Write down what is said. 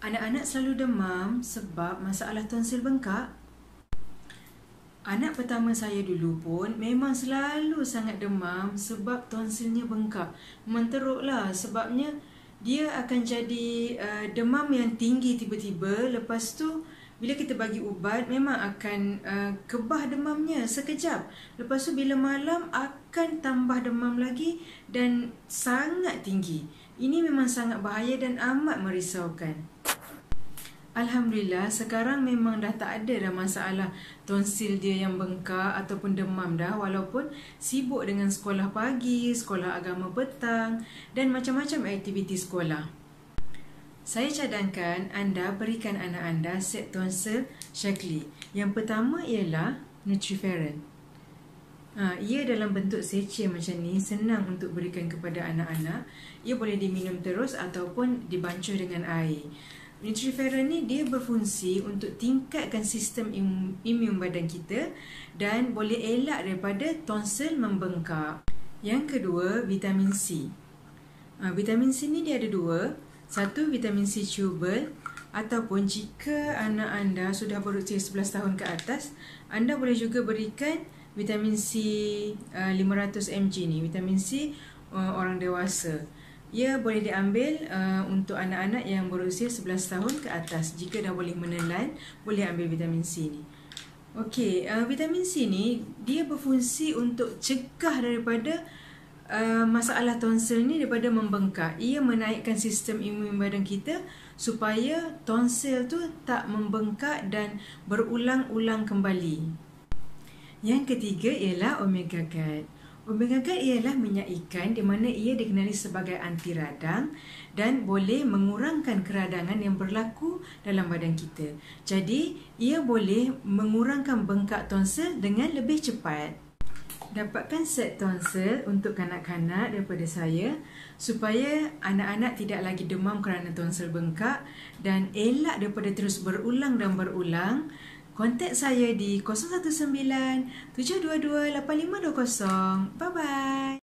Anak-anak selalu demam sebab masalah tonsil bengkak. Anak pertama saya dulu pun memang selalu sangat demam sebab tonsilnya bengkak. Memang teruklah sebabnya dia akan jadi demam yang tinggi tiba-tiba. Lepas tu bila kita bagi ubat memang akan kebah demamnya sekejap. Lepas tu bila malam akan tambah demam lagi dan sangat tinggi. Ini memang sangat bahaya dan amat merisaukan. Alhamdulillah sekarang memang dah tak ada dah masalah tonsil dia yang bengkak ataupun demam dah, walaupun sibuk dengan sekolah pagi, sekolah agama petang dan macam-macam aktiviti sekolah. Saya cadangkan anda berikan anak anda set tonsil Shaklee. Yang pertama ialah Nutriferin. Ia dalam bentuk sachet macam ni, senang untuk berikan kepada anak-anak. Ia boleh diminum terus ataupun dibancuh dengan air. Nutriferin ni dia berfungsi untuk tingkatkan sistem imun badan kita dan boleh elak daripada tonsil membengkak. Yang kedua, vitamin C. Vitamin C ni dia ada dua. Satu, vitamin C chewable, ataupun jika anak anda sudah berusia 11 tahun ke atas, anda boleh juga berikan vitamin C 500 mg ni, vitamin C orang dewasa. Ia boleh diambil untuk anak-anak yang berusia 11 tahun ke atas. Jika dah boleh menelan, boleh ambil vitamin C ni. Okey, vitamin C ni dia berfungsi untuk cegah daripada masalah tonsil ni daripada membengkak. Ia menaikkan sistem imun badan kita supaya tonsil tu tak membengkak dan berulang-ulang kembali. Yang ketiga ialah omega guard. Omega guard ialah minyak ikan di mana ia dikenali sebagai anti radang dan boleh mengurangkan keradangan yang berlaku dalam badan kita. Jadi, ia boleh mengurangkan bengkak tonsil dengan lebih cepat. Dapatkan set tonsil untuk kanak-kanak daripada saya supaya anak-anak tidak lagi demam kerana tonsil bengkak dan elak daripada terus berulang dan berulang. Kontak saya di 019 722 8520. Bye-bye.